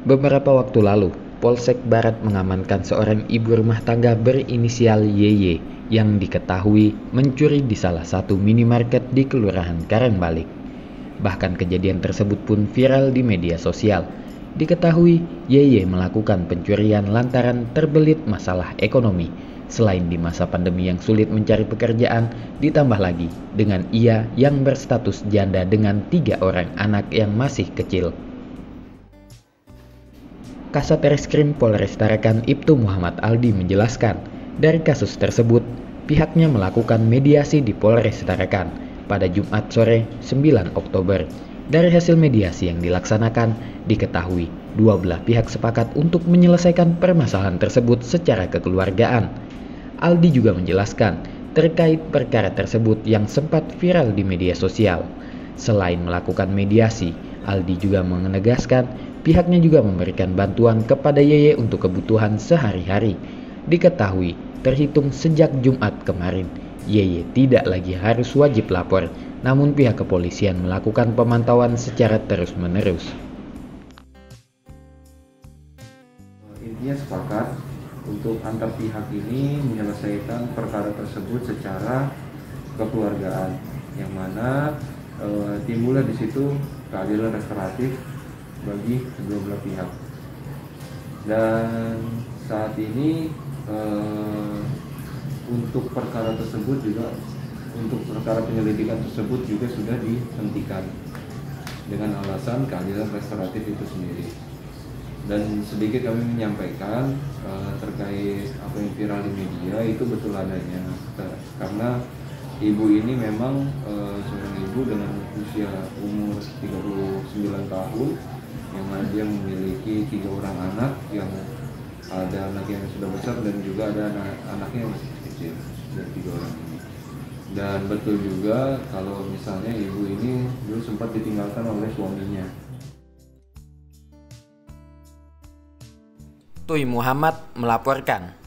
Beberapa waktu lalu, Polsek Barat mengamankan seorang ibu rumah tangga berinisial YY yang diketahui mencuri di salah satu minimarket di Kelurahan Karangbalik. Bahkan kejadian tersebut pun viral di media sosial. Diketahui YY melakukan pencurian lantaran terbelit masalah ekonomi. Selain di masa pandemi yang sulit mencari pekerjaan, ditambah lagi dengan ia yang berstatus janda dengan 3 orang anak yang masih kecil. Kasat Reskrim Polres Tarakan Ibtu Muhammad Aldi menjelaskan, dari kasus tersebut, pihaknya melakukan mediasi di Polres Tarakan pada Jumat sore 9 Oktober. Dari hasil mediasi yang dilaksanakan, diketahui dua belah pihak sepakat untuk menyelesaikan permasalahan tersebut secara kekeluargaan. Aldi juga menjelaskan terkait perkara tersebut yang sempat viral di media sosial. Selain melakukan mediasi, Aldi juga menegaskan pihaknya juga memberikan bantuan kepada Yeye untuk kebutuhan sehari-hari. Diketahui terhitung sejak Jumat kemarin, Yeye tidak lagi harus wajib lapor, namun pihak kepolisian melakukan pemantauan secara terus-menerus. Intinya sepakat untuk antar pihak ini menyelesaikan perkara tersebut secara kekeluargaan, yang mana timbullah di situ keadilan restoratif bagi kedua belah pihak. Dan saat ini untuk perkara tersebut juga, untuk perkara penyelidikan tersebut juga sudah dihentikan dengan alasan keadilan restoratif itu sendiri. Dan sedikit kami menyampaikan terkait apa yang viral di media itu betul adanya, karena ibu ini memang seorang ibu dengan usia umur 39 tahun, yang mana dia memiliki 3 orang anak, yang ada anak yang sudah besar dan juga ada anaknya yang masih kecil, dari 3 orang ini. Dan betul juga kalau misalnya ibu ini dulu sempat ditinggalkan oleh suaminya. Tuy Muhammad melaporkan.